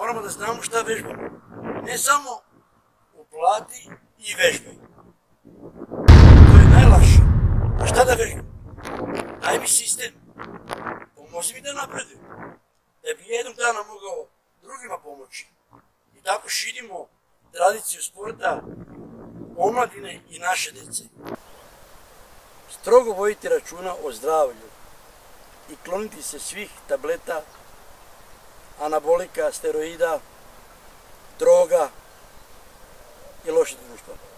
moramo da znamo šta vežbamo. Ne samo uplati i vežbaj. To je najlakše. A šta da vežbam? Daj mi sistem. Pomozi mi da napredujem. Da bi jednog dana mogao drugima pomoći. I tako širimo tradiciju sporta, omladine i naše dece. Strogo voditi računa o zdravlju i kloniti se svih tableta, anabolika, steroida, droga i loših društva.